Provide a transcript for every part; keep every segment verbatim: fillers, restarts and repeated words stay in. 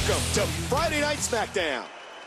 Welcome to Friday Night SmackDown.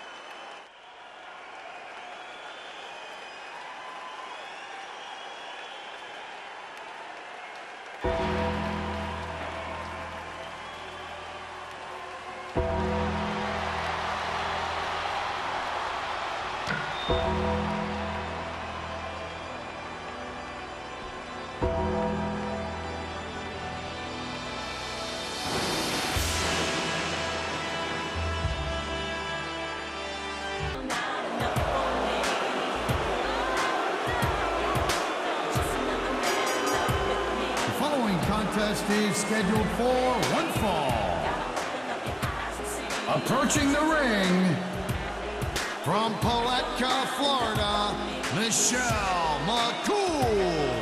Contest is scheduled for one fall. Approaching the ring from Palatka, Florida, Michelle McCool.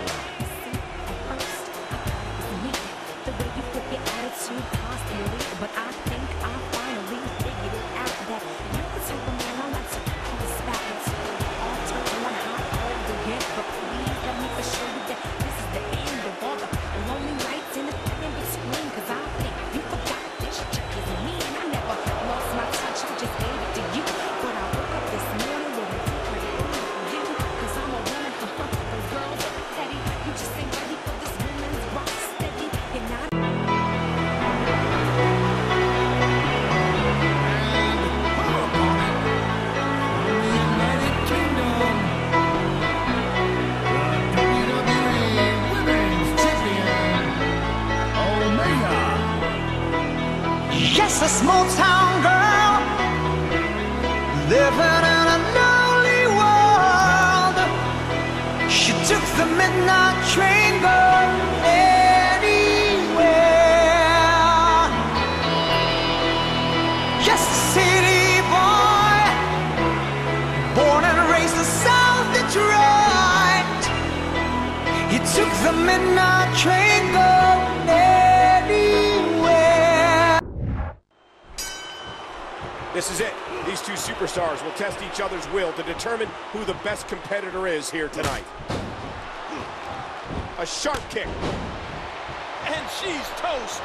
But I think I finally figured it out that you're the type of man I like to cross backwards. All turn one hot all again, but please let me assure you that this is the end of all the lonely nights in the in between. Cause I think you forgot this chick is me, and I never lost my touch. I just gave it to you. But I woke up this morning with a different feeling for you. Cause I'm a woman, uh-huh. Those girls are petty. You just ain't ready for this woman's rock steady. You're not. Yes, a small town girl living in a lonely world. She took the midnight train going anywhere. Yes, a city boy, born and raised in South Detroit. He took the midnight train going anywhere. This is it. These two superstars will test each other's will to determine who the best competitor is here tonight. A sharp kick. And she's toast.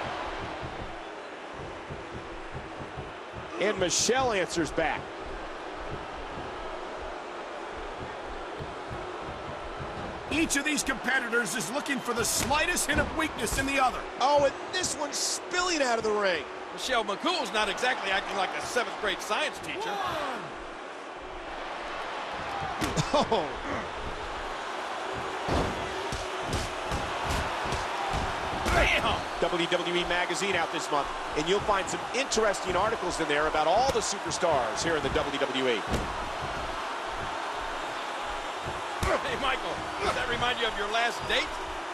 And Michelle answers back. Each of these competitors is looking for the slightest hint of weakness in the other. Oh, and this one's spilling out of the ring. Michelle McCool's not exactly acting like a seventh grade science teacher. Oh. Bam! W W E Magazine out this month, and you'll find some interesting articles in there about all the superstars here in the W W E. Hey, Michael, does that remind you of your last date?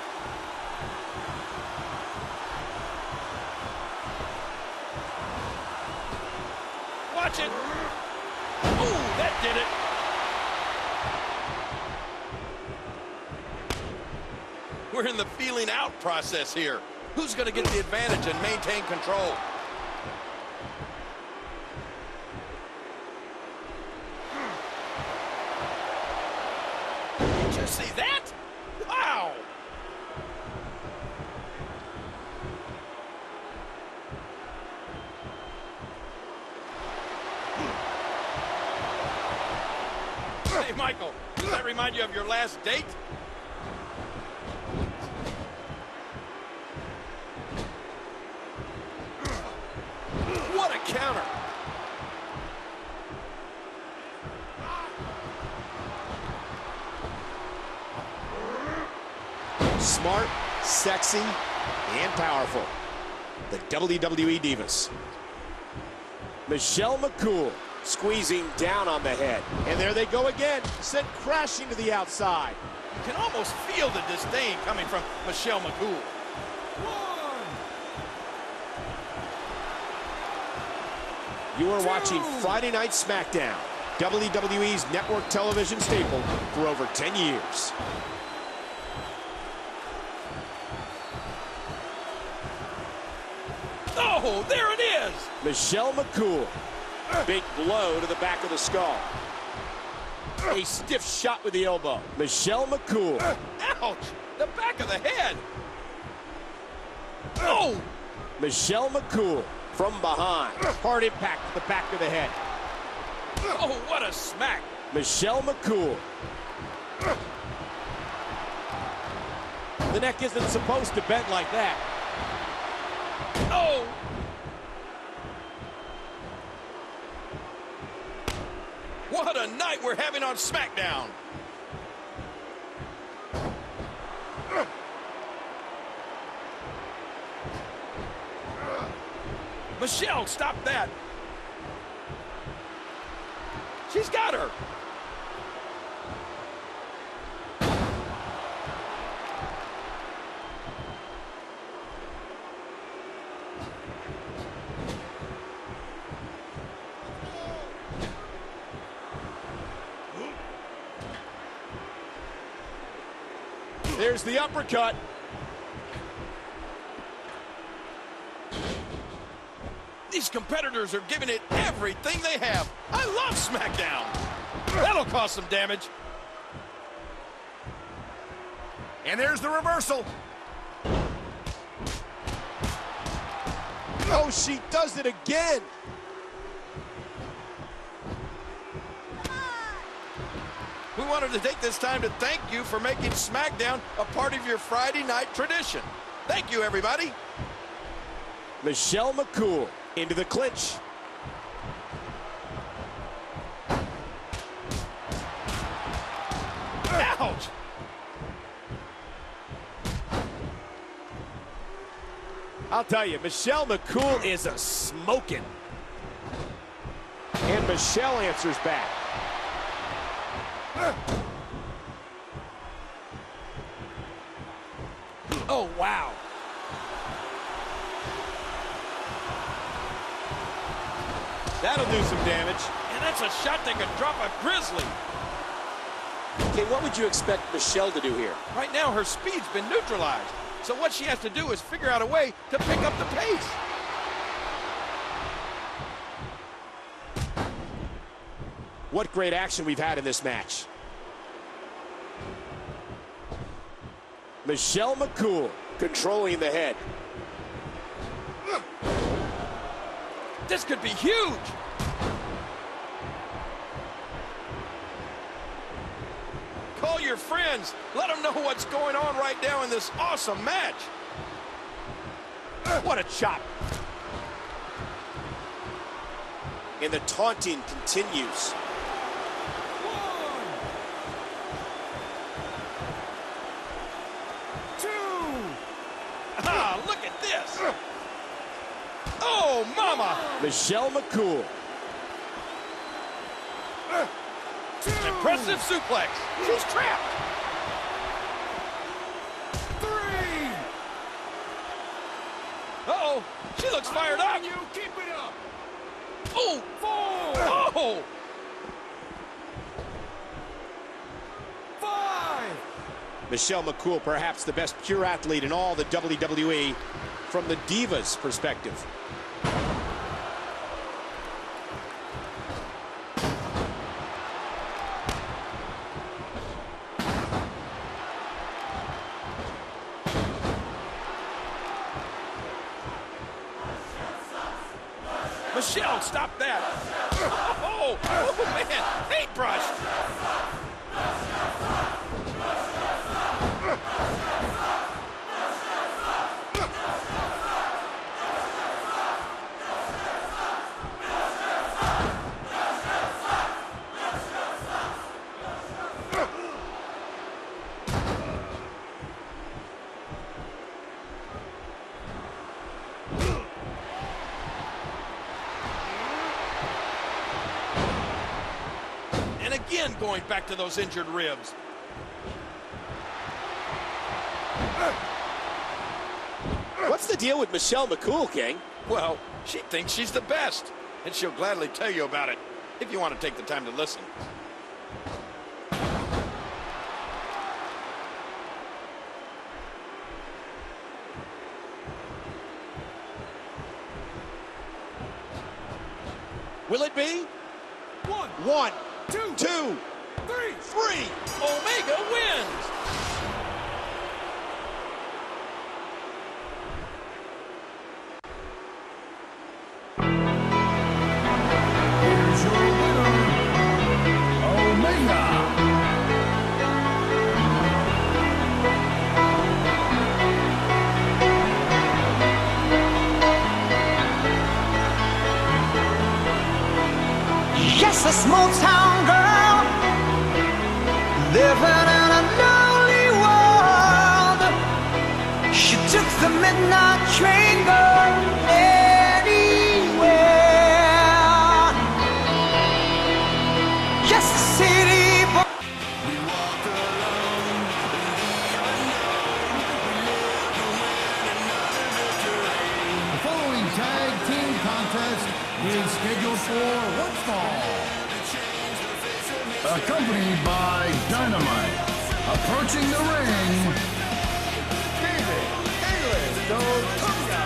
Watch it. Ooh, that did it. We're in the feeling out process here. Who's going to get the advantage and maintain control? Did you see that? Wow. Hey, Michael, does that remind you of your last date? What a counter. Smart, sexy, and powerful. The W W E Divas. Michelle McCool squeezing down on the head. And there they go again, sent crashing to the outside. You can almost feel the disdain coming from Michelle McCool. You are watching Friday Night SmackDown, W W E's network television staple for over ten years. Oh, there it is! Michelle McCool. Big blow to the back of the skull. A stiff shot with the elbow. Michelle McCool. Ouch! The back of the head! Oh! Michelle McCool from behind. Hard impact to the back of the head. Oh, what a smack. Michelle McCool. The neck isn't supposed to bend like that. Oh! What a night we're having on SmackDown. Michelle, stop that. She's got her. There's the uppercut. These competitors are giving it everything they have. I love SmackDown. That'll cause some damage. And there's the reversal. Oh, she does it again. We wanted to take this time to thank you for making SmackDown a part of your Friday night tradition. Thank you, everybody. Michelle McCool into the clinch. Ouch! I'll tell you, Michelle McCool is a smoking. And Michelle answers back. Oh, wow. That'll do some damage. And that's a shot that could drop a grizzly. Okay, what would you expect Michelle to do here? Right now, her speed's been neutralized. So what she has to do is figure out a way to pick up the pace. What great action we've had in this match. Michelle McCool controlling the head. This could be huge. Call your friends. Let them know what's going on right now in this awesome match. What a chop. And the taunting continues. One. Two. Ah, look at this. Oh, mama. Michelle McCool. Impressive suplex. She's trapped. Three. Uh-oh. She looks fired up. You keep it up. Oh. Four. Oh. Five. Michelle McCool, perhaps the best pure athlete in all the W W E from the Divas perspective. Michelle, stop that. Oh, oh man, paintbrush. Again, going back to those injured ribs. What's the deal with Michelle McCool, King? Well, she thinks she's the best, and she'll gladly tell you about it if you want to take the time to listen. Will it be? One. One, Two. two, Three. three. Omega wins. small town girl living in a lonely world. She took the midnight train, girl, anywhere. Yes, the city boy. The following tag team contest is scheduled for one fall. Accompanied by Dynamite. Approaching the ring, David Otunga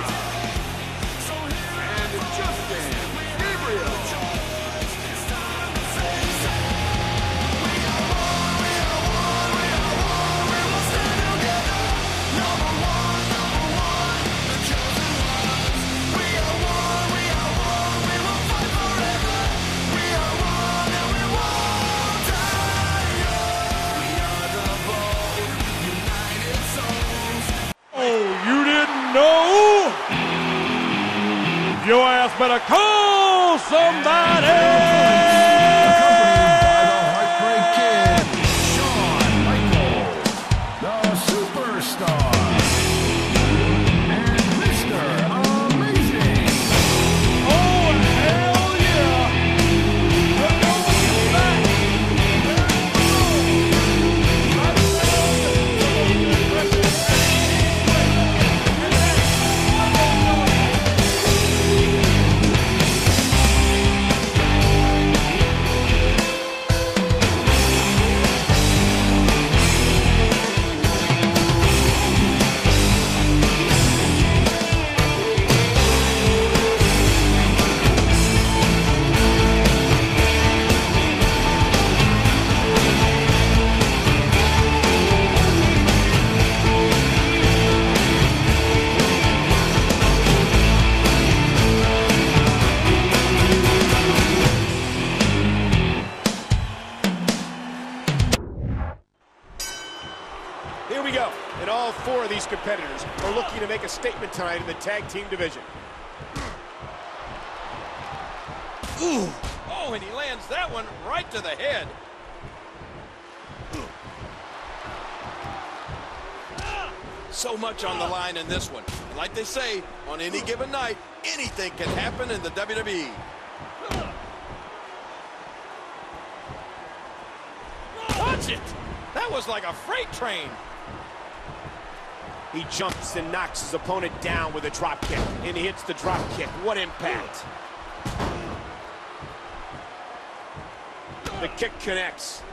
and Justin Gabriel. No! Your ass better call somebody! Accompanied by the Heartbreak Kid, Shawn Michaels, the Superstar, and Mister Amazing. Oh, hell yeah! We're going back! Here we go, and all four of these competitors are looking to make a statement tonight in the tag team division. Ooh. Oh, and he lands that one right to the head. So much on the line in this one. And like they say, on any given night, anything can happen in the W W E. Watch it! That was like a freight train. He jumps and knocks his opponent down with a drop kick, and he hits the drop kick. What impact! The kick connects.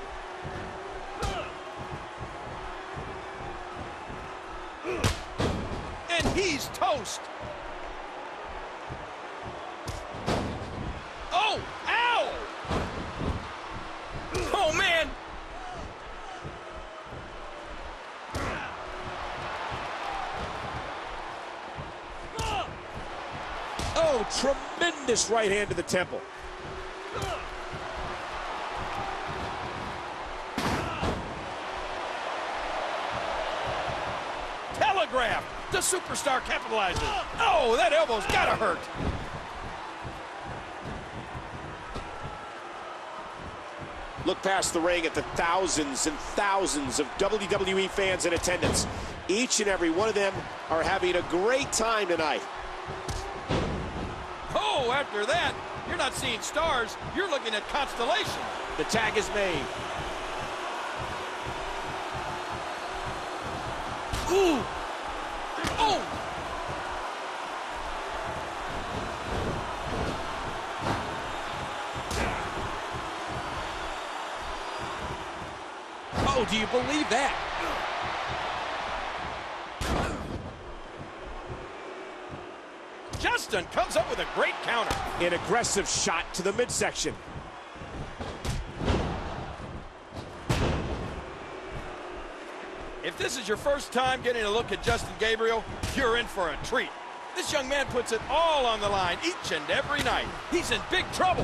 And he's toast. Oh, ow! Oh, man! Oh, tremendous right hand to the temple. Telegraph. The superstar capitalizes. Oh, that elbow's gotta hurt. Look past the ring at the thousands and thousands of W W E fans in attendance. Each and every one of them are having a great time tonight. Oh, after that, you're not seeing stars, you're looking at constellations. The tag is made. Ooh! Oh! Oh, do you believe that? Justin comes up with a great counter. An aggressive shot to the midsection. If this is your first time getting a look at Justin Gabriel, you're in for a treat. This young man puts it all on the line each and every night. He's in big trouble.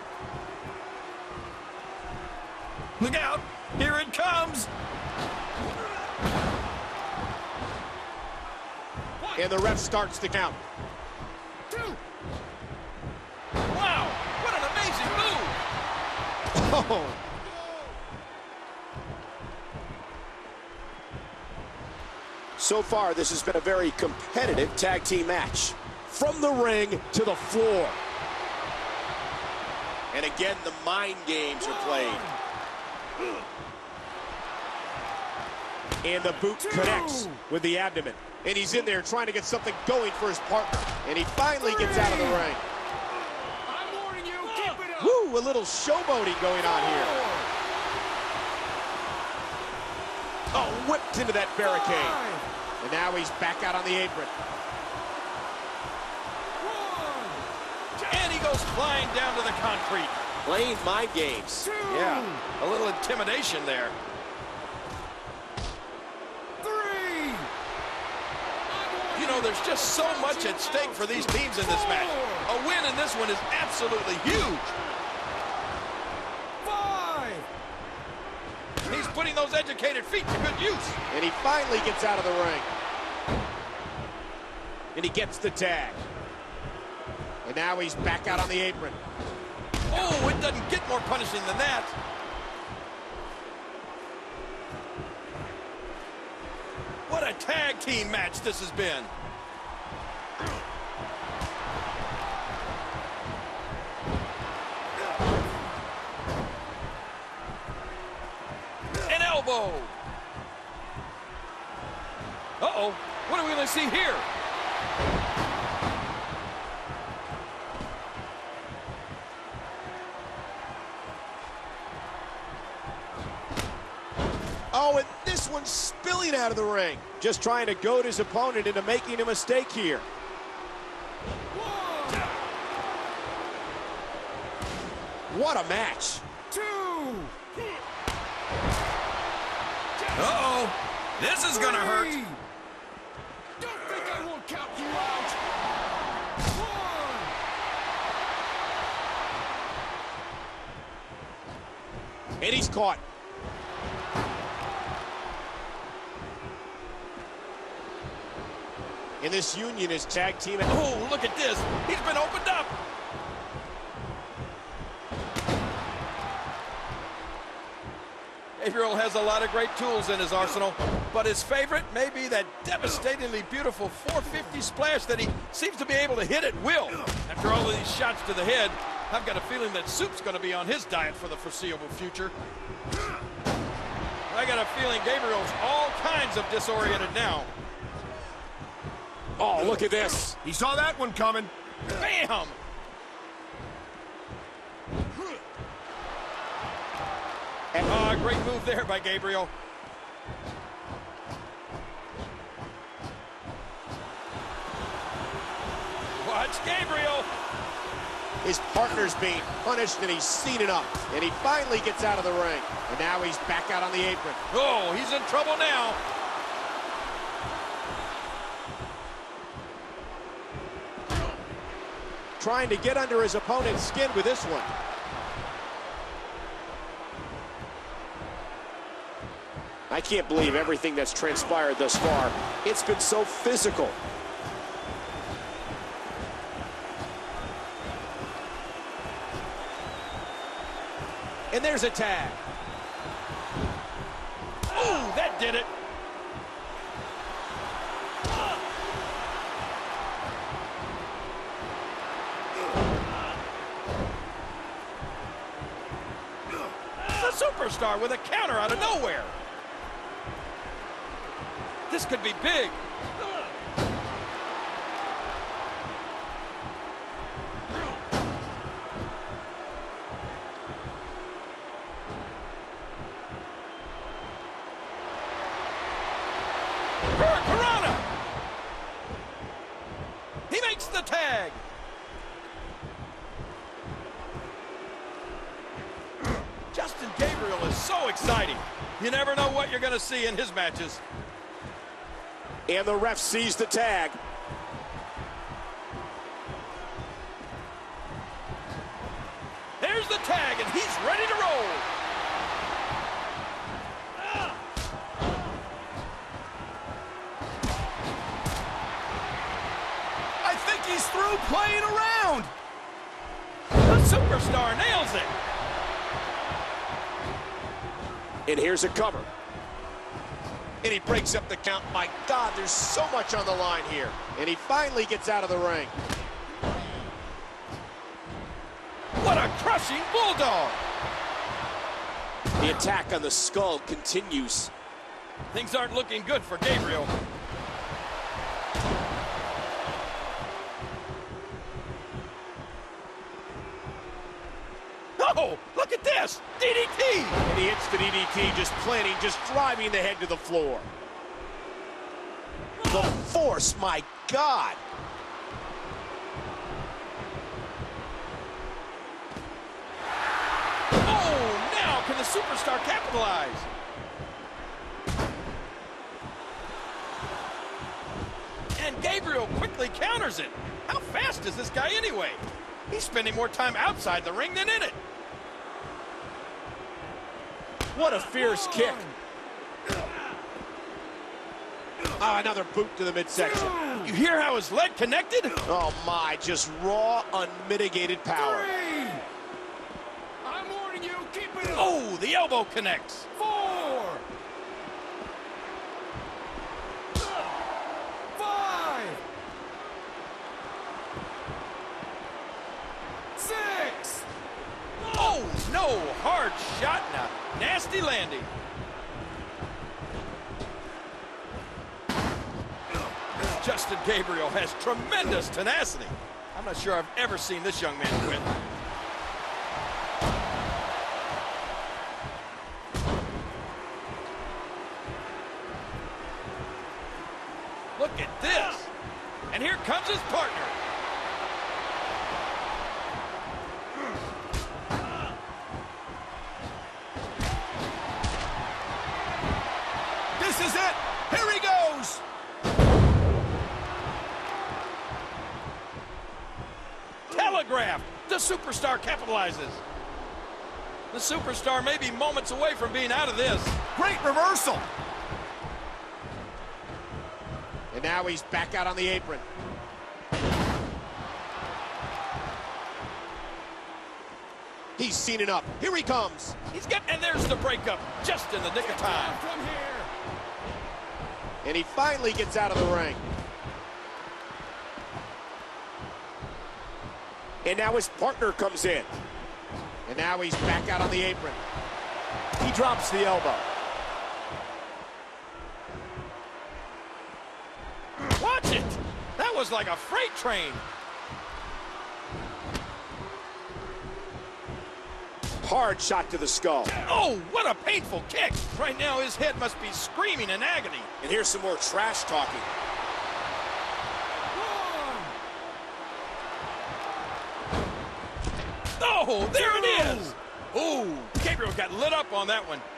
Look out, here it comes. And the ref starts to count. Two. Wow, what an amazing move. Oh. So far, this has been a very competitive tag team match. From the ring to the floor. And again, the mind games are played. And the boot connects with the abdomen. And he's in there trying to get something going for his partner. And he finally gets out of the ring. I'm warning you, keep it up. Woo, a little showboating going on here. Oh, whipped into that barricade. And now he's back out on the apron. And he goes flying down to the concrete. Playing mind games. Two. Yeah, a little intimidation there. Three. You know, there's just so much at stake for these teams in this match. A win in this one is absolutely huge. Five. He's putting those educated feet to good use. And he finally gets out of the ring. And he gets the tag. And now he's back out on the apron. Oh, it doesn't get more punishing than that. What a tag team match this has been. An elbow. Uh-oh, what are we going to see here? Oh, and this one's spilling out of the ring. Just trying to goad his opponent into making a mistake here. One. What a match. Two. Uh-oh, this is gonna hurt. Three. Don't think I won't count you out. One. And he's caught. And this union is tag team. Oh, look at this. He's been opened up. Gabriel has a lot of great tools in his arsenal, but his favorite may be that devastatingly beautiful four fifty splash that he seems to be able to hit at will. After all of these shots to the head, I've got a feeling that Soup's going to be on his diet for the foreseeable future. I got a feeling Gabriel's all kinds of disoriented now. Oh, look at this. He saw that one coming. Bam! Oh, great move there by Gabriel. Watch Gabriel. His partner's being punished, and he's seen enough. And he finally gets out of the ring. And now he's back out on the apron. Oh, he's in trouble now. Trying to get under his opponent's skin with this one. I can't believe everything that's transpired thus far. It's been so physical. And there's a tag. Oh, that did it. The superstar with a counter out of nowhere. This could be big. Hurricanrana! He makes the tag. Justin Gabriel is so exciting. You never know what you're going to see in his matches. And the ref sees the tag. There's the tag, and he's ready to roll. he's through playing around. The superstar nails it. And here's a cover. And he breaks up the count. My God, there's so much on the line here. And he finally gets out of the ring. What a crushing bulldog. The attack on the skull continues. Things aren't looking good for Gabriel. Oh, look at this! D D T! And he hits the D D T, just planting, just driving the head to the floor. The force, my God! Oh, now can the superstar capitalize? And Gabriel quickly counters it. How fast is this guy anyway? He's spending more time outside the ring than in it. What a fierce kick. Oh, another boot to the midsection. You hear how his leg connected? Oh my, just raw, unmitigated power. Three. I'm warning you, keep it up. Oh, the elbow connects. Four. Five. Six. Oh, no, hard shot and a nasty landing. Justin Gabriel has tremendous tenacity. I'm not sure I've ever seen this young man quit. Look at this. And here comes his partner. This is it. Here he goes. Telegraph. The superstar capitalizes. The superstar may be moments away from being out of this. Great reversal. And now he's back out on the apron. He's seen it up. Here he comes. He's got, and there's the breakup, just in the nick of time. From here. And he finally gets out of the ring. And now his partner comes in. And now he's back out on the apron. He drops the elbow. Watch it. That was like a freight train. Hard shot to the skull. Oh, what a painful kick. Right now, his head must be screaming in agony. And here's some more trash talking. Oh, there it is. Oh, Gabriel got lit up on that one.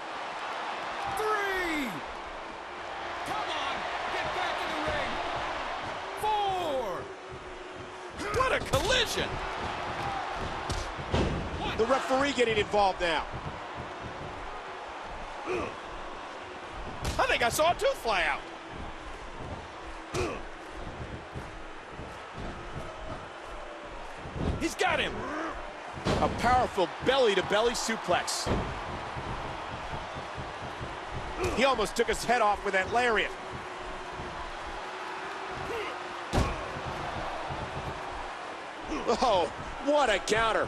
Three. Come on, get back in the ring. Four. What a collision. The referee getting involved now. I think I saw a tooth fly out. He's got him. A powerful belly-to-belly suplex. He almost took his head off with that lariat. Oh, what a counter.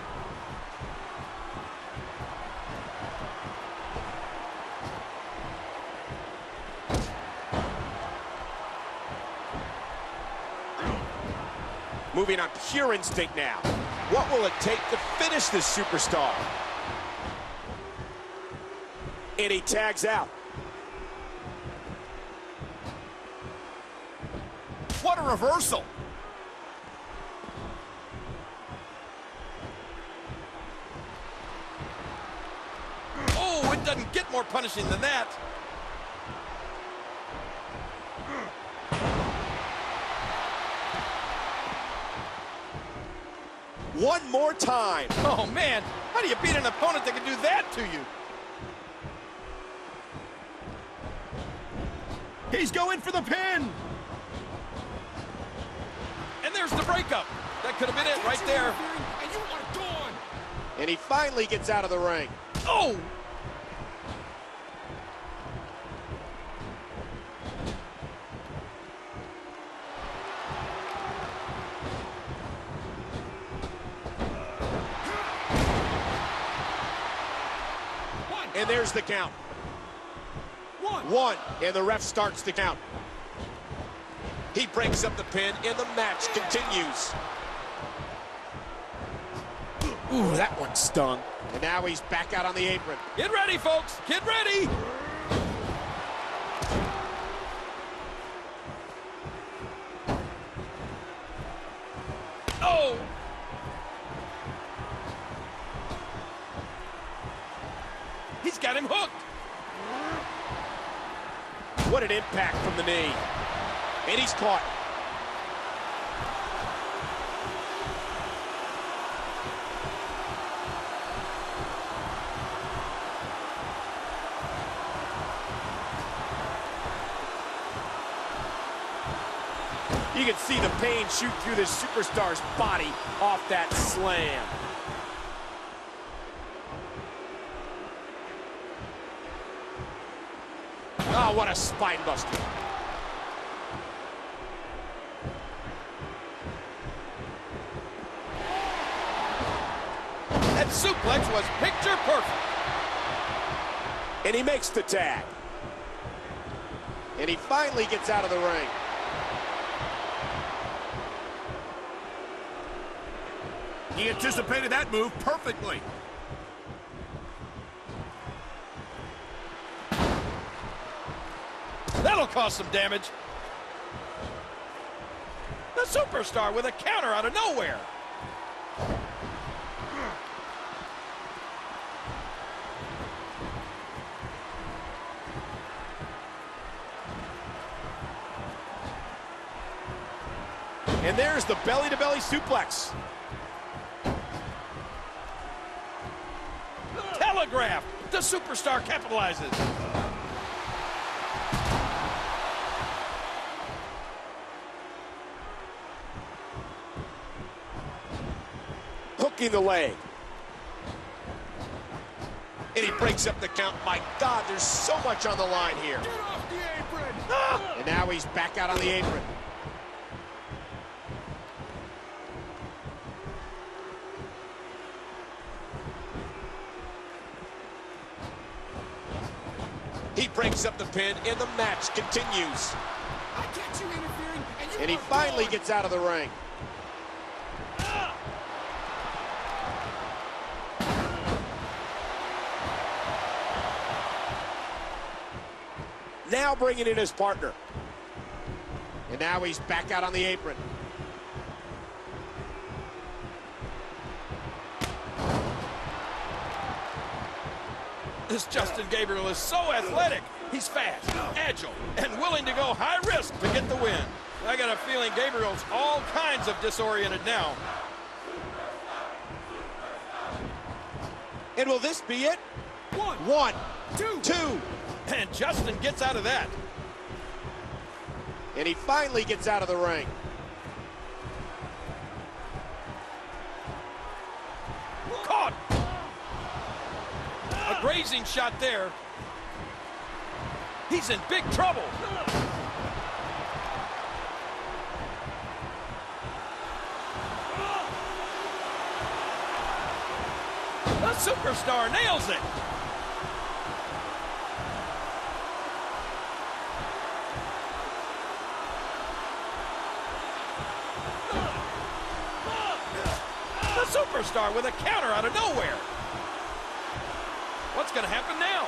Moving on pure instinct now. What will it take to finish this superstar? And he tags out. What a reversal. Oh, it doesn't get more punishing than that. One more time. Oh, man. How do you beat an opponent that can do that to you? He's going for the pin. And there's the breakup. That could have been it right there. And you are gone. And he finally gets out of the ring. Oh! And there's the count. One. One, and the ref starts the count. He breaks up the pin, and the match continues. Ooh, that one stung. And now he's back out on the apron. Get ready, folks. Get ready. Oh! He's got him hooked. What an impact from the knee. And he's caught. You can see the pain shoot through this superstar's body off that slam. Oh, what a spine buster. That suplex was picture perfect. And he makes the tag. And he finally gets out of the ring. He anticipated that move perfectly. That'll cause some damage. The superstar with a counter out of nowhere. And there's the belly-to-belly suplex. Telegraph. The superstar capitalizes. Hooking the leg. And he breaks up the count. My God, there's so much on the line here. Get off the apron. Ah! And now he's back out on the apron. He breaks up the pin, and the match continues. I catch you interfering, and you And he are finally gone. gets out of the ring. Now bringing in his partner. And now he's back out on the apron. This Justin Gabriel is so athletic. He's fast, agile, and willing to go high risk to get the win. I got a feeling Gabriel's all kinds of disoriented now. And will this be it? One. One, Two. two. And Justin gets out of that. And he finally gets out of the ring. Caught. A grazing shot there. He's in big trouble. The superstar nails it. The superstar with a counter out of nowhere. What's going to happen now?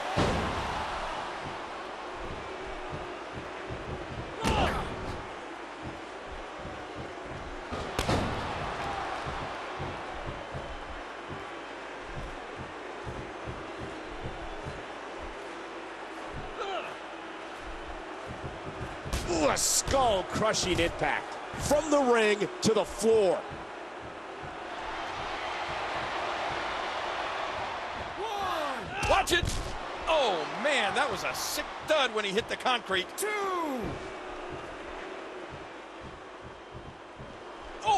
Ooh, a skull-crushing impact. From the ring to the floor. Watch it. Oh, man, that was a sick thud when he hit the concrete. Two.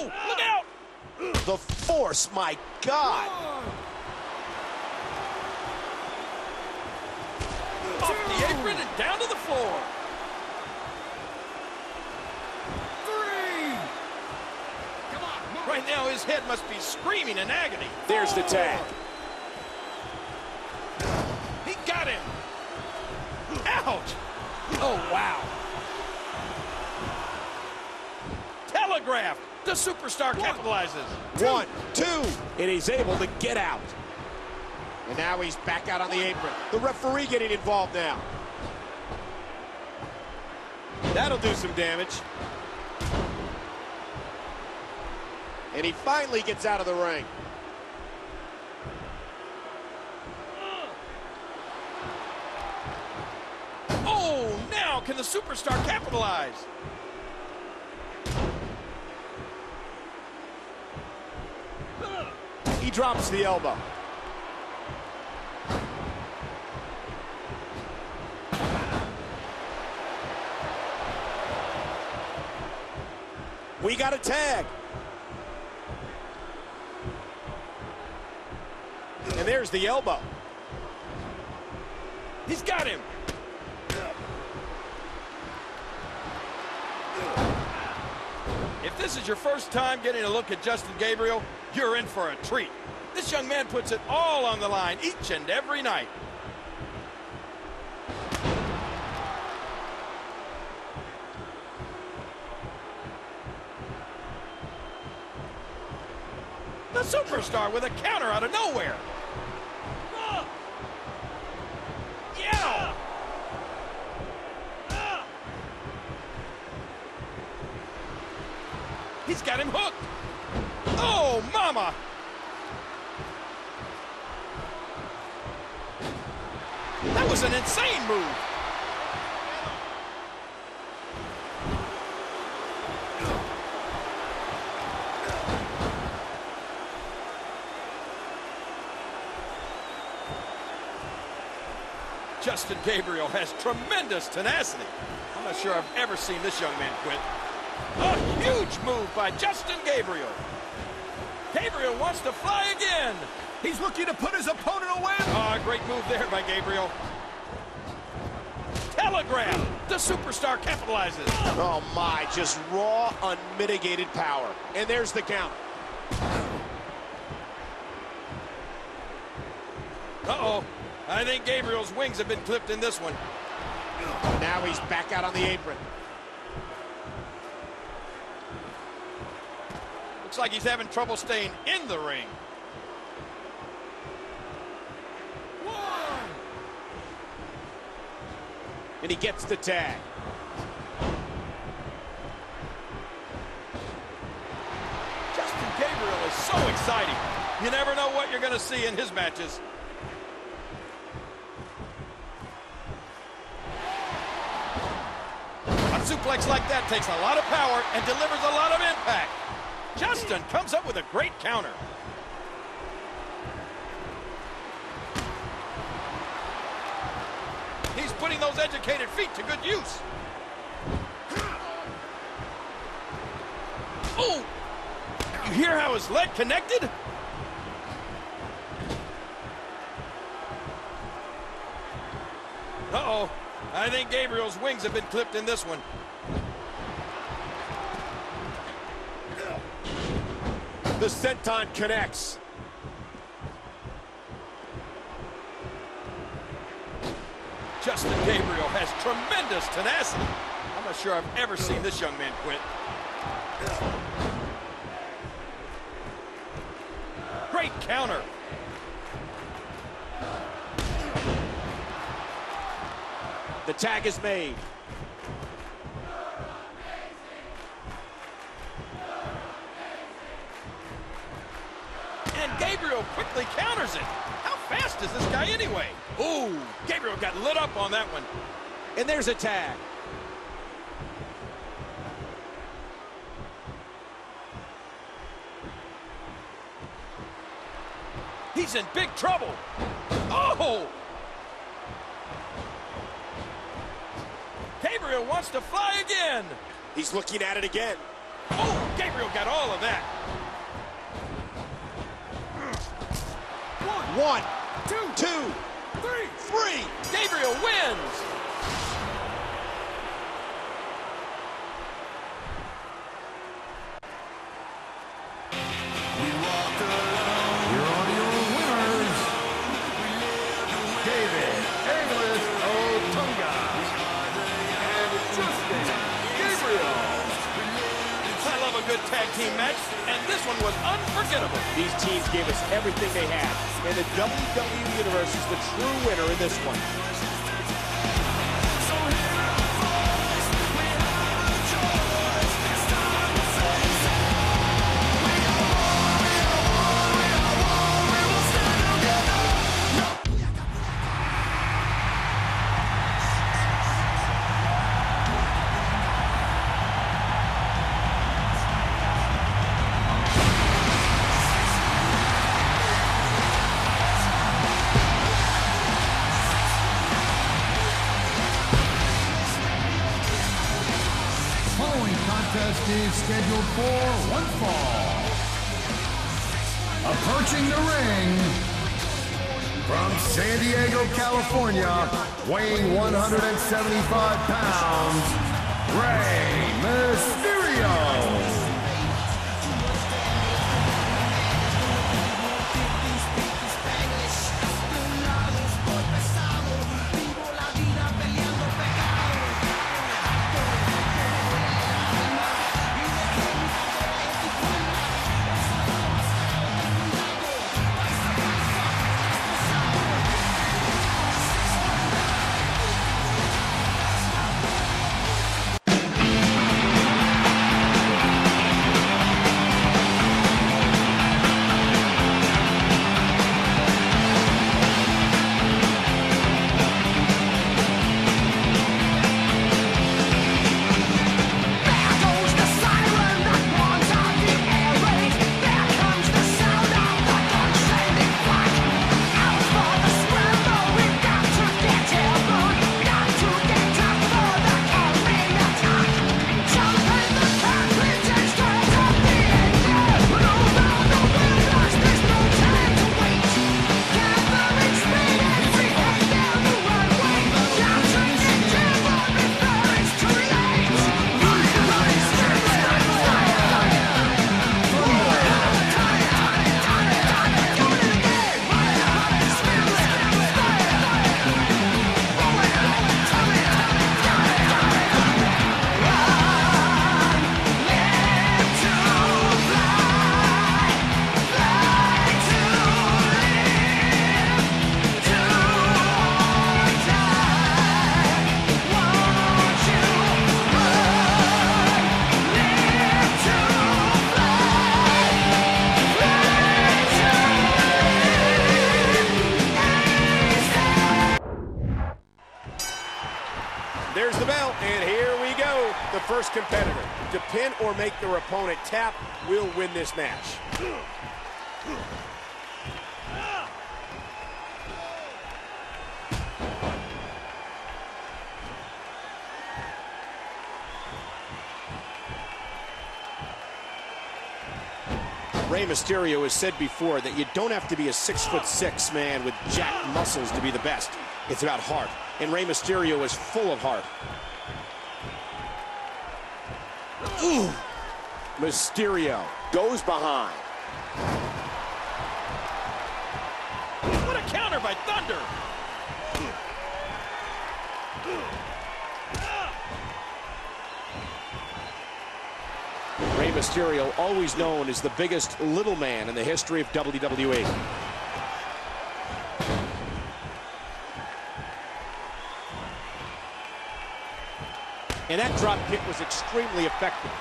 Oh, look out! The force, my God. Off the apron and down to the floor. Three. Come on. Right now, his head must be screaming in agony. There's the tag. He got him. Ouch. Oh, wow. Telegraph. The superstar capitalizes. One, two, and he's able to get out. And now he's back out on the apron. The referee getting involved now. That'll do some damage. And he finally gets out of the ring. Oh, now can the superstar capitalize? He drops the elbow. We got a tag. And there's the elbow. He's got him. If this is your first time getting a look at Justin Gabriel, you're in for a treat. This young man puts it all on the line each and every night. The superstar with a counter out of nowhere. Yeah! He's got him hooked. Oh, mama! That was an insane move. Justin Gabriel has tremendous tenacity. I'm not sure I've ever seen this young man quit. A huge move by Justin Gabriel. Gabriel wants to fly again. He's looking to put his opponent away. Ah, oh, great move there by Gabriel. Telegraph. The superstar capitalizes. Oh my, just raw, unmitigated power. And there's the count. Uh-oh. I think Gabriel's wings have been clipped in this one. Now he's back out on the apron. Looks like he's having trouble staying in the ring. One. And he gets the tag. Justin Gabriel is so exciting. You never know what you're going to see in his matches. A suplex like that takes a lot of power and delivers a lot of impact. Justin comes up with a great counter. He's putting those educated feet to good use. Oh! You hear how his leg connected? Uh-oh. I think Gabriel's wings have been clipped in this one. The senton connects. Justin Gabriel has tremendous tenacity. I'm not sure I've ever seen this young man quit. Great counter. The tag is made. And Gabriel quickly counters it. How fast is this guy anyway? Ooh, Gabriel got lit up on that one. And there's a tag. He's in big trouble. Oh! Gabriel wants to fly again. He's looking at it again. Oh! Gabriel got all of that. One, two, two, three, three. Gabriel wins. Here are your winners, David A-List Otunga and Justin Gabriel. I love a good tag team match, and this one was unforgettable. These teams gave us everything they had, and the W W E Universe is the true winner in this one. Contest is scheduled for one fall. Approaching the ring from San Diego, California, weighing one hundred seventy-five pounds, Rey Mysterio. There's the bell, and here we go. The first competitor to pin or make their opponent tap will win this match. Rey Mysterio has said before that you don't have to be a six foot six man with jacked muscles to be the best. It's about heart, and Rey Mysterio is full of heart. Ooh. Mysterio goes behind. What a counter by Thunder! Rey Mysterio, always known as the biggest little man in the history of W W E. And that drop kick was extremely effective.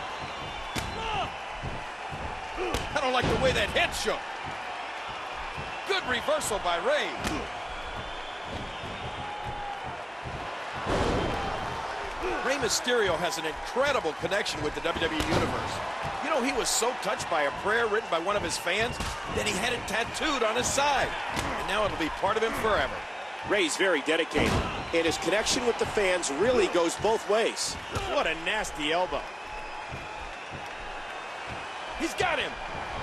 I don't like the way that head shook. Good reversal by Rey. Rey Mysterio has an incredible connection with the W W E Universe. You know, he was so touched by a prayer written by one of his fans that he had it tattooed on his side. And now it'll be part of him forever. Rey's very dedicated, and his connection with the fans really goes both ways. What a nasty elbow. He's got him.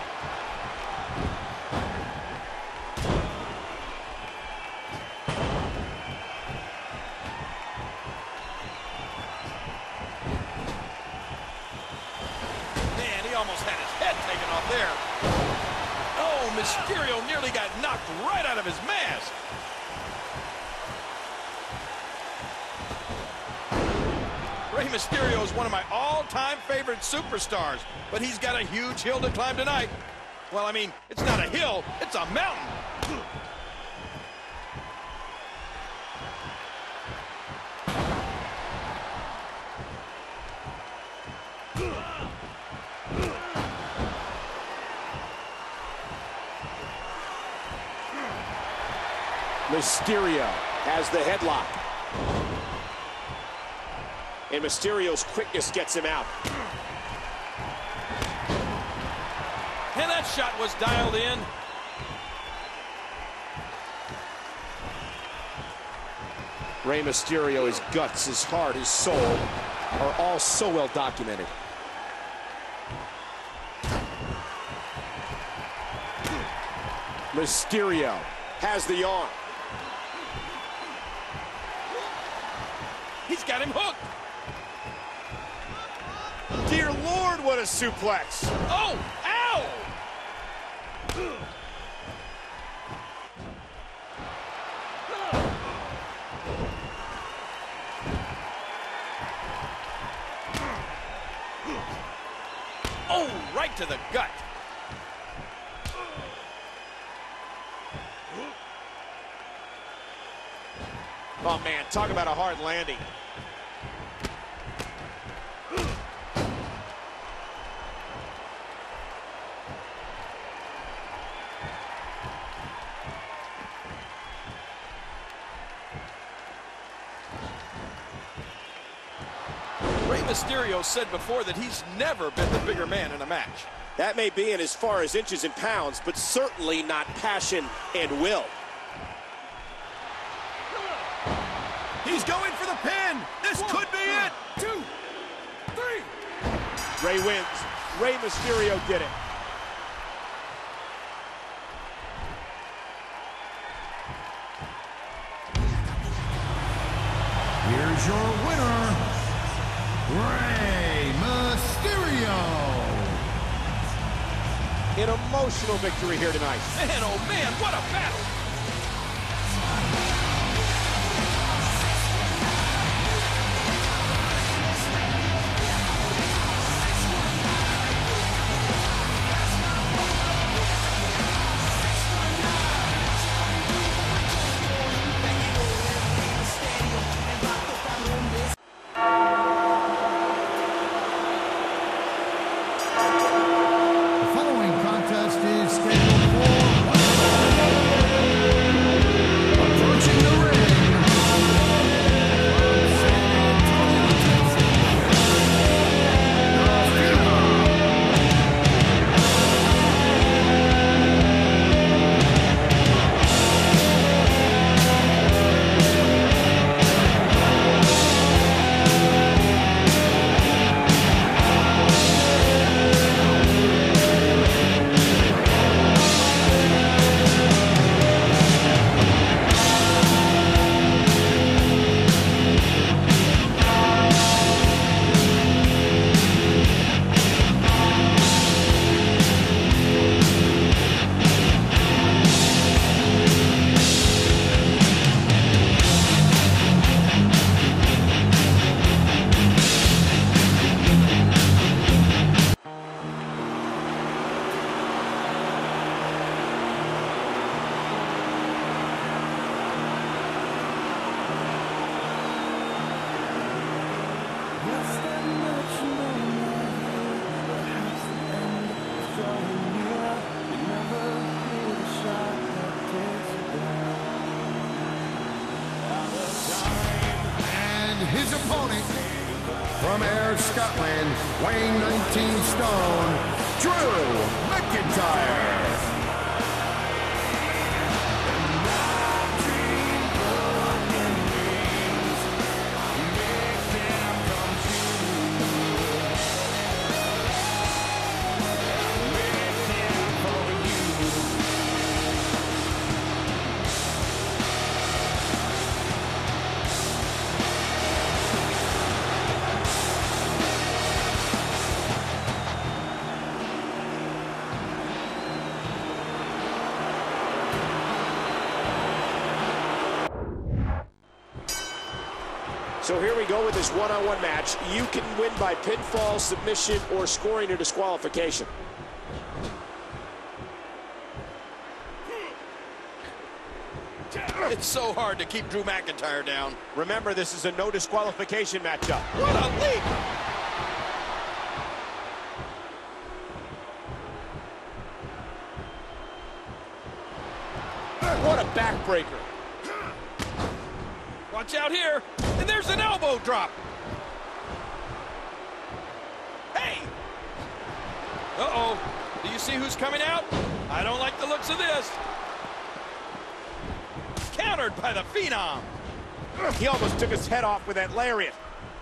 Man, he almost had his head taken off there. Oh, Mysterio nearly got knocked right out of his mask. Rey Mysterio is one of my all-time favorite superstars, but he's got a huge hill to climb tonight. Well, I mean, it's not a hill, it's a mountain. Mysterio has the headlock. And Mysterio's quickness gets him out. And that shot was dialed in. Rey Mysterio, his guts, his heart, his soul are all so well documented. Mysterio has the arm. He's got him hooked. Dear Lord, what a suplex. Oh, ow! Oh, right to the gut. Oh, man, talk about a hard landing. Rey Mysterio said before that he's never been the bigger man in a match. That may be in as far as inches and pounds, but certainly not passion and will. He's going for the pin. This One, could be it. Two, three. Rey wins. Rey Mysterio did it. Here's your winner, Rey Mysterio. An emotional victory here tonight. Man, oh man, what a battle! His opponent, from Ayr, Scotland, weighing nineteen stone, Drew McIntyre. So here we go with this one-on-one match. You can win by pinfall, submission, or scoring or disqualification. It's so hard to keep Drew McIntyre down. Remember, this is a no disqualification matchup. What a leap! What a backbreaker. Watch out here. And there's an elbow drop. Hey! Uh-oh. Do you see who's coming out? I don't like the looks of this. Countered by the Phenom. He almost took his head off with that lariat.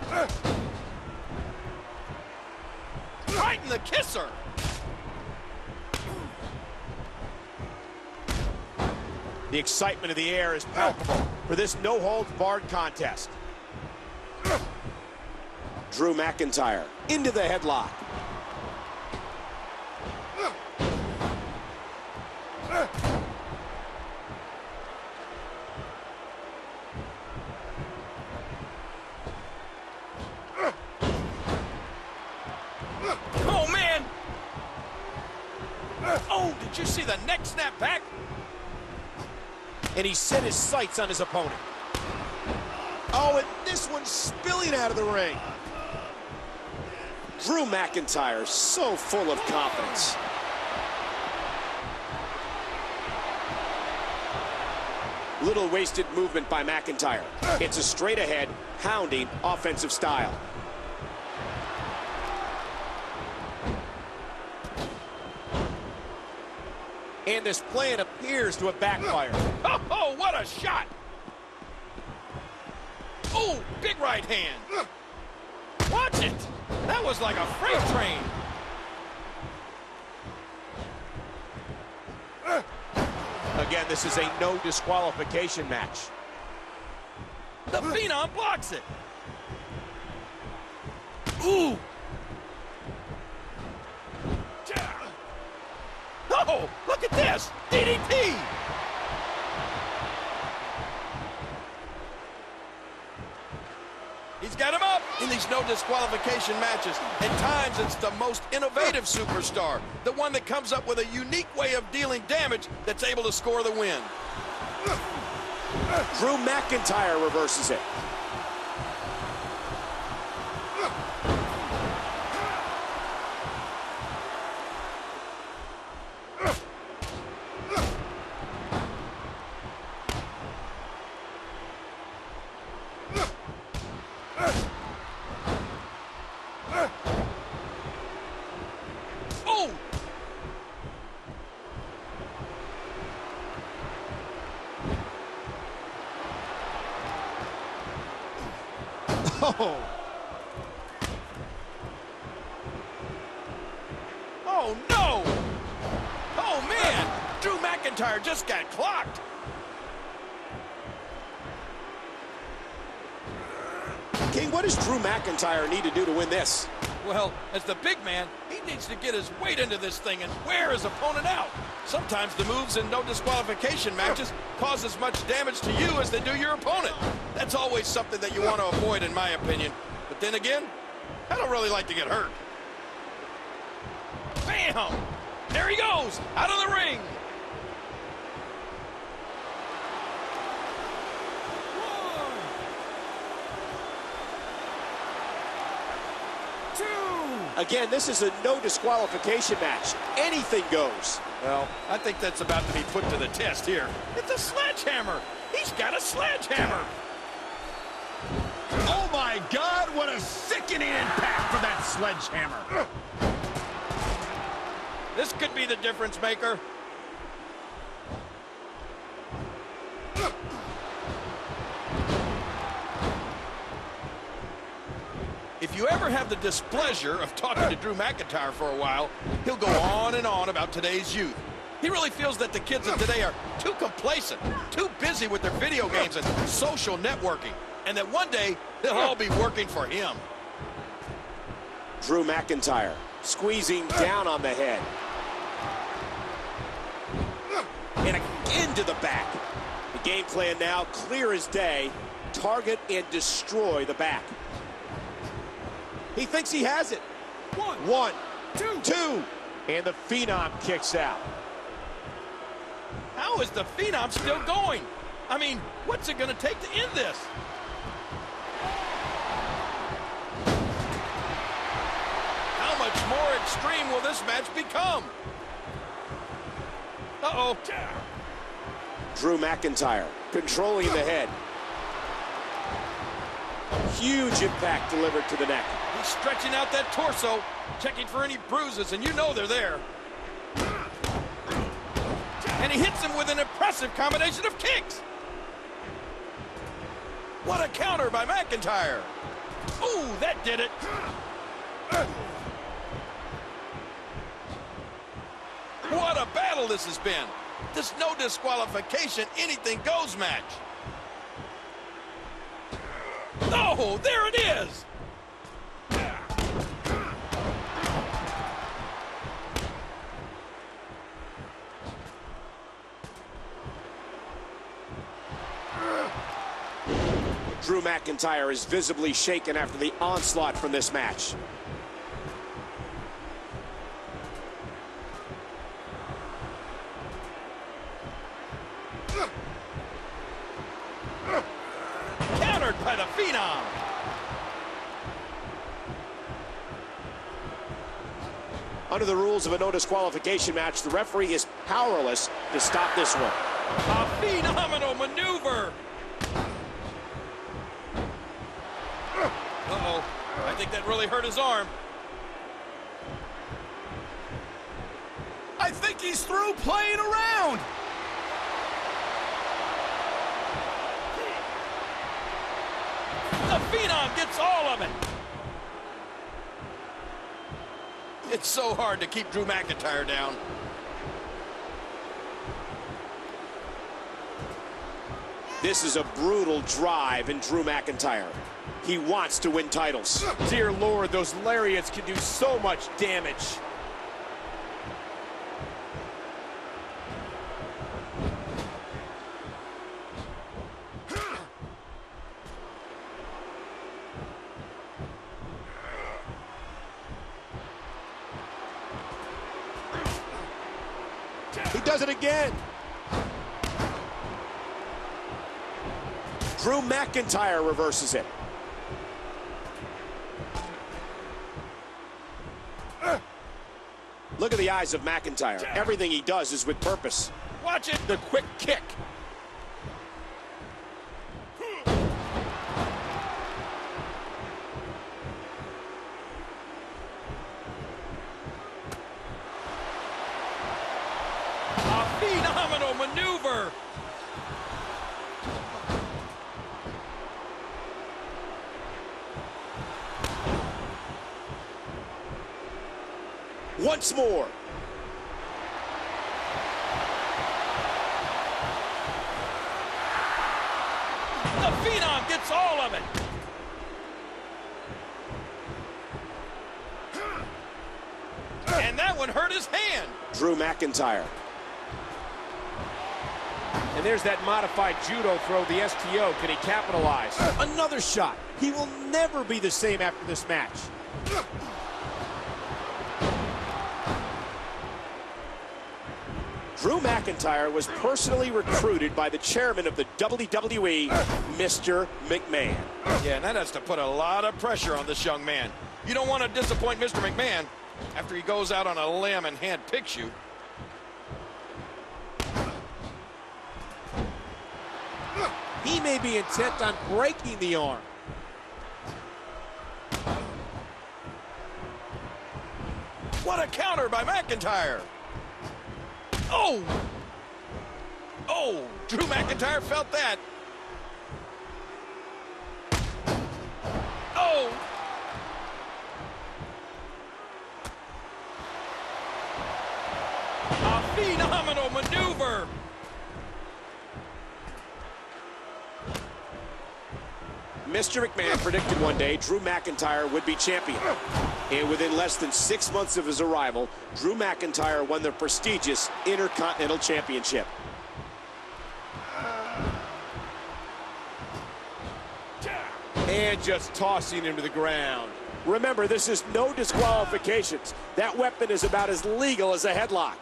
Right in the kisser. The excitement of the air is palpable for this no-holds-barred contest. Drew McIntyre into the headlock. Oh, man! Oh, did you see the neck snap back? And he set his sights on his opponent. Oh, and this one's spilling out of the ring. Drew McIntyre, so full of confidence. Little wasted movement by McIntyre. It's a straight ahead, hounding offensive style. And this plan appears to have backfired. Oh, oh, what a shot! Oh, big right hand. Watch it. That was like a freight train. Again, this is a no disqualification match. The Phenom blocks it. Ooh. Oh, look at this. D D T. He's got him up in these no disqualification matches. At times, it's the most innovative superstar, the one that comes up with a unique way of dealing damage that's able to score the win. Drew McIntyre reverses it. Oh. Oh, no! Oh, man! Drew McIntyre just got clocked. King, what does Drew McIntyre need to do to win this? Well, as the big man, he needs to get his weight into this thing and wear his opponent out. Sometimes the moves in no disqualification matches cause as much damage to you as they do your opponent. That's always something that you want to avoid, in my opinion. But then again, I don't really like to get hurt. Bam! There he goes, out of the ring. Again, this is a no disqualification match. Anything goes. Well, I think that's about to be put to the test here. It's a sledgehammer. He's got a sledgehammer. Oh, my God, what a sickening impact for that sledgehammer. This could be the difference maker. If you ever have the displeasure of talking to Drew McIntyre for a while, he'll go on and on about today's youth. He really feels that the kids of today are too complacent, too busy with their video games and social networking, and that one day they'll all be working for him. Drew McIntyre squeezing down on the head. And again to the back. The game plan now clear as day. target and destroy the back. He thinks he has it. One. One. Two. Two. And the Phenom kicks out. How is the Phenom still going? I mean, what's it going to take to end this? How much more extreme will this match become? Uh-oh. Drew McIntyre controlling the head. Huge impact delivered to the neck. He's stretching out that torso, checking for any bruises, and you know they're there. And he hits him with an impressive combination of kicks. What a counter by McIntyre. Ooh, that did it. What a battle this has been. This no disqualification, anything goes match. Oh, there it is. Drew McIntyre is visibly shaken after the onslaught from this match. Countered by the Phenom. Under the rules of a no disqualification match, the referee is powerless to stop this one. A phenomenal maneuver. Uh-oh. I think that really hurt his arm. I think he's through playing around. The Phenom gets all of it. It's so hard to keep Drew McIntyre down. This is a brutal drive in Drew McIntyre. He wants to win titles. Dear Lord, those lariats can do so much damage. He does it again. Drew McIntyre reverses it. Look at the eyes of McIntyre. Everything he does is with purpose. Watch it. The quick kick. A phenomenal maneuver. Once more. The Phenom gets all of it. And that one hurt his hand. Drew McIntyre. And there's that modified judo throw, the S T O. Can he capitalize? Another shot. He will never be the same after this match. Drew McIntyre was personally recruited by the chairman of the W W E, Mister McMahon. Yeah, and that has to put a lot of pressure on this young man. You don't want to disappoint Mister McMahon after he goes out on a limb and hand-picks you. He may be intent on breaking the arm. What a counter by McIntyre. Oh! Oh, Drew McIntyre felt that. Oh! A phenomenal maneuver. Mister McMahon predicted one day Drew McIntyre would be champion. And within less than six months of his arrival, Drew McIntyre won the prestigious Intercontinental Championship. And just tossing him to the ground. Remember, this is no disqualifications. That weapon is about as legal as a headlock.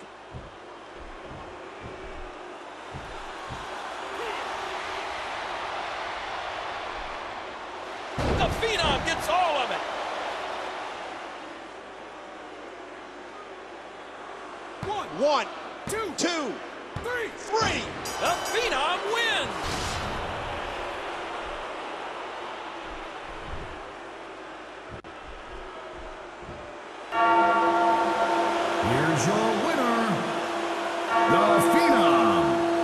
The Phenom gets all of it. One, One, two, two, three. three. The Phenom wins. Here's your winner, the Phenom.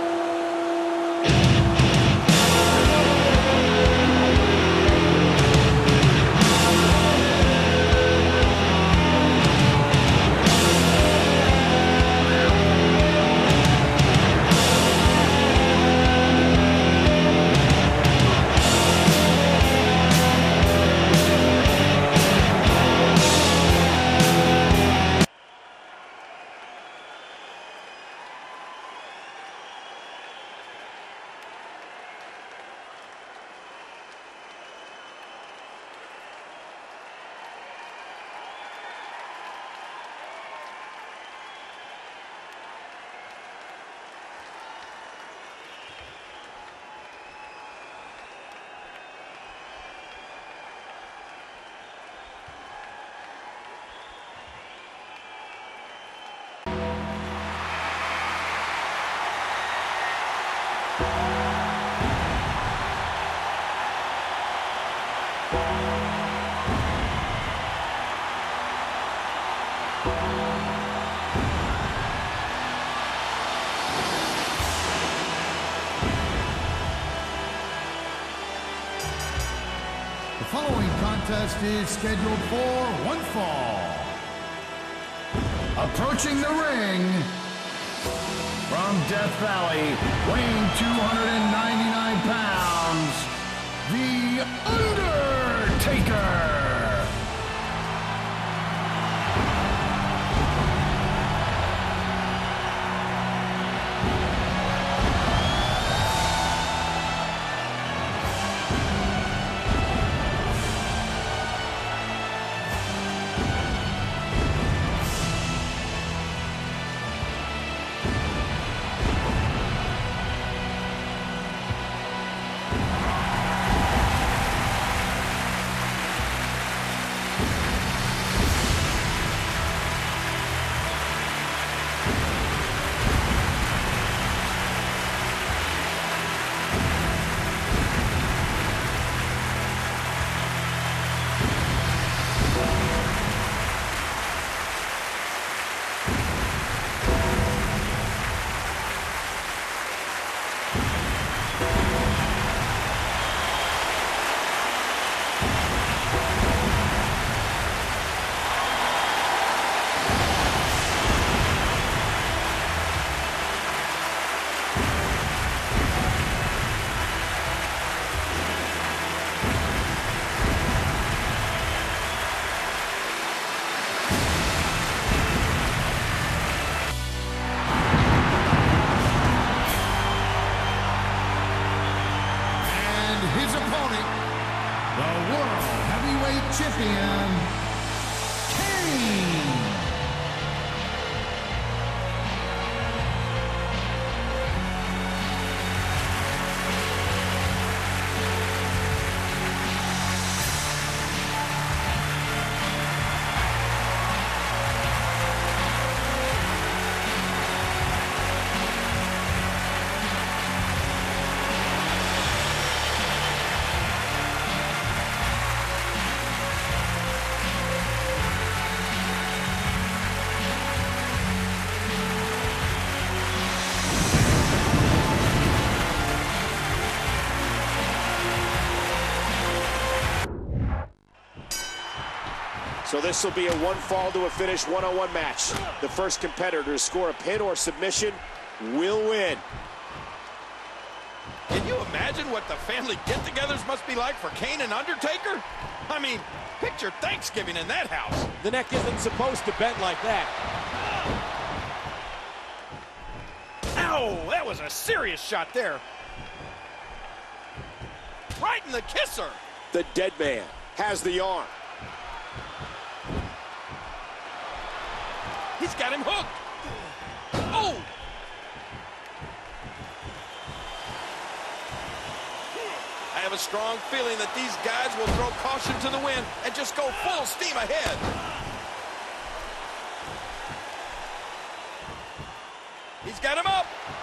The following contest is scheduled for one fall. Approaching the ring from Death Valley, weighing two hundred ninety-nine pounds, the Undertaker. Champion, Kane. So this will be a one fall to a finish one-on-one match. The first competitor to score a pin or submission will win. Can you imagine what the family get-togethers must be like for Kane and Undertaker? I mean, picture Thanksgiving in that house. The neck isn't supposed to bend like that. Ow, that was a serious shot there. Right in the kisser. The dead man has the arm. He's got him hooked. Oh! I have a strong feeling that these guys will throw caution to the wind and just go full steam ahead. He's got him up.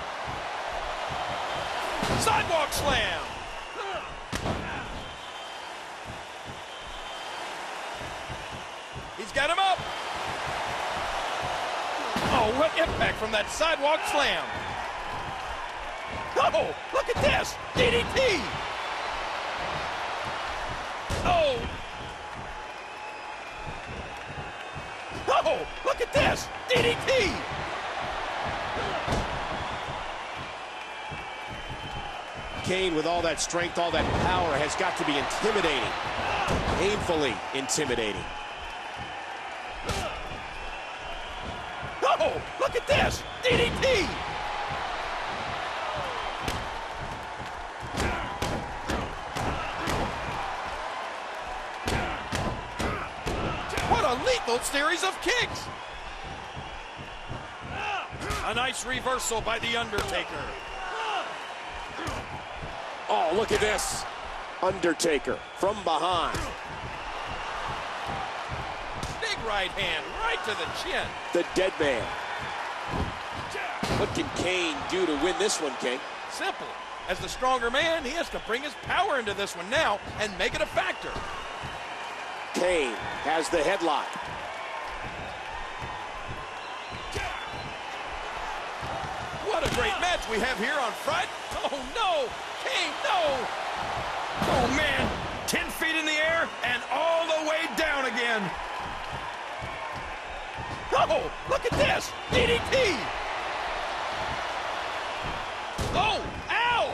Sidewalk slam. He's got him up. Oh, what impact from that sidewalk slam. Oh, look at this. D D T. Oh. Oh, look at this. D D T. Kane, with all that strength, all that power, has got to be intimidating. Painfully intimidating. Oh, look at this! D D T! What a lethal series of kicks! A nice reversal by the Undertaker. Oh, look at this. Undertaker from behind. Big right hand right to the chin. The dead man. What can Kane do to win this one, King? Simple. As the stronger man, he has to bring his power into this one now and make it a factor. Kane has the headlock. What a great match we have here on Friday. Oh, no. Kane, no. Oh, man. Ten feet in the air and all the way down again. Oh, look at this. D D T. Oh, ow.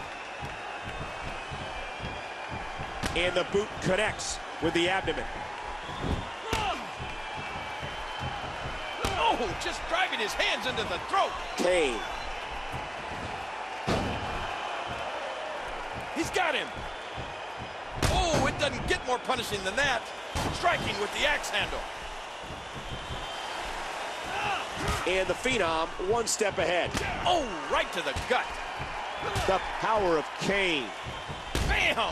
And the boot connects with the abdomen. Oh, just driving his hands into the throat. Kane. He's got him. Oh, it doesn't get more punishing than that. Striking with the axe handle. And the Phenom one step ahead. Oh, right to the gut. The power of Kane. Bam!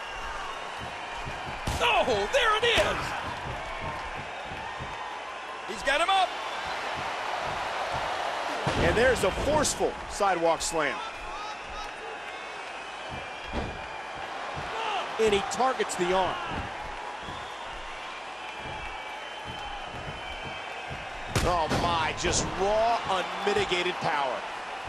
Oh, there it is. He's got him up. And there's a forceful sidewalk slam. And he targets the arm. Oh my, just raw, unmitigated power.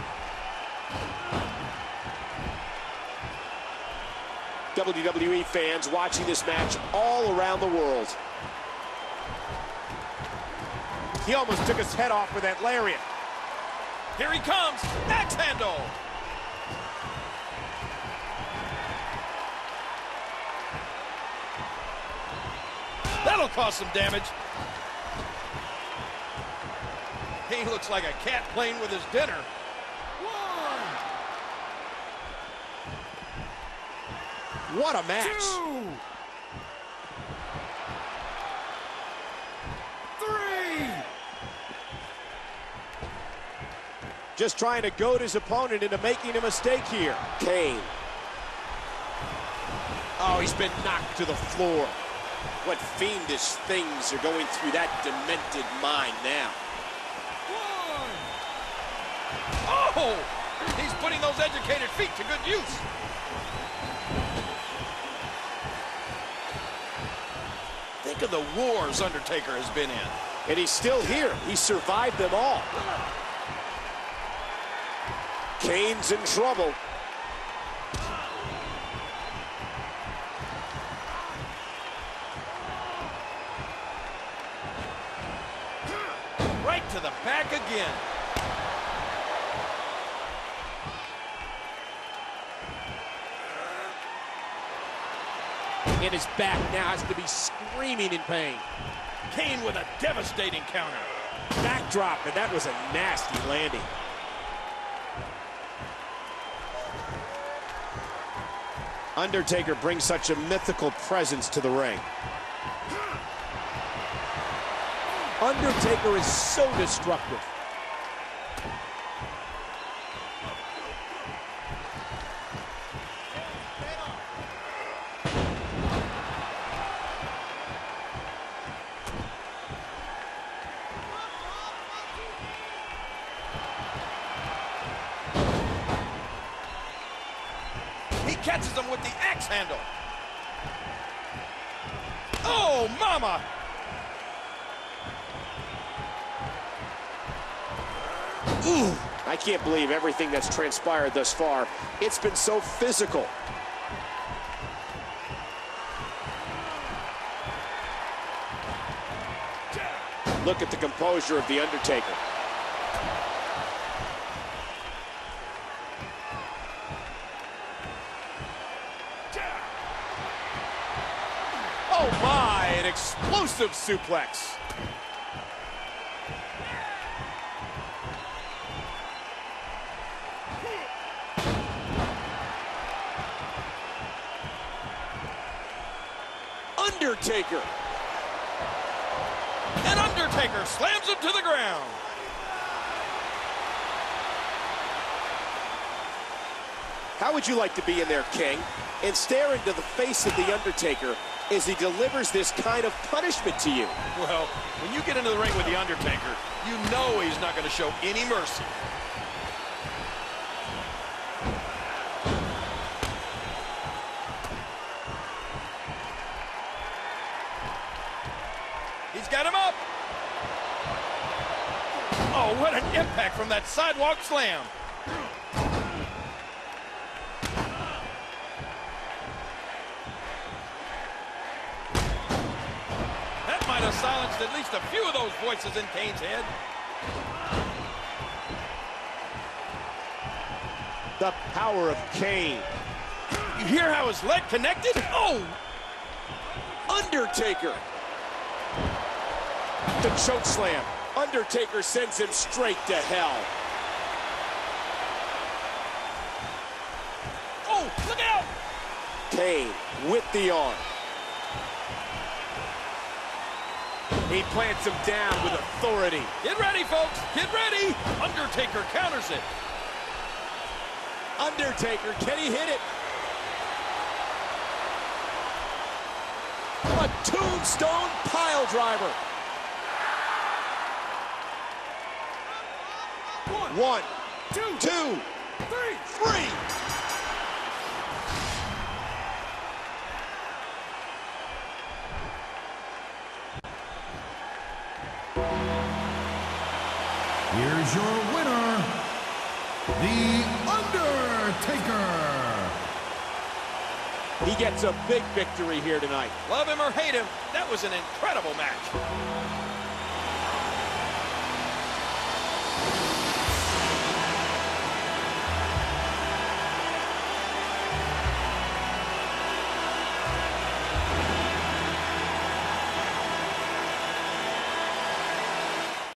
W W E fans watching this match all around the world. He almost took his head off with that lariat. Here he comes, axe handle. That'll cause some damage. He looks like a cat playing with his dinner. One. What a match. Two. Three. Just trying to goad his opponent into making a mistake here. Kane. Oh, he's been knocked to the floor. What fiendish things are going through that demented mind now. Oh, he's putting those educated feet to good use. Think of the wars Undertaker has been in. And he's still here. He survived them all. Kane's in trouble. Right to the back again. And his back now has to be screaming in pain. Kane with a devastating counter. Backdrop, and that was a nasty landing. Undertaker brings such a mythical presence to the ring. Undertaker is so destructive. Catches him with the axe handle. Oh, mama! Ooh, I can't believe everything that's transpired thus far. It's been so physical. Look at the composure of the Undertaker. Oh my, an explosive suplex. Undertaker. And Undertaker slams him to the ground. How would you like to be in there, King, and stare into the face of the Undertaker as he delivers this kind of punishment to you? Well, when you get into the ring with the Undertaker, you know he's not going to show any mercy. He's got him up. Oh, what an impact from that sidewalk slam. Silenced at least a few of those voices in Kane's head. The power of Kane. You hear how his leg connected? Oh! Undertaker. The choke slam. Undertaker sends him straight to hell. Oh, look out! Kane with the arm. He plants him down with authority. Get ready, folks. Get ready. Undertaker counters it. Undertaker, can he hit it? A tombstone pile driver. One, One, two, two, three. three. Here's your winner, The Undertaker. He gets a big victory here tonight. Love him or hate him, that was an incredible match.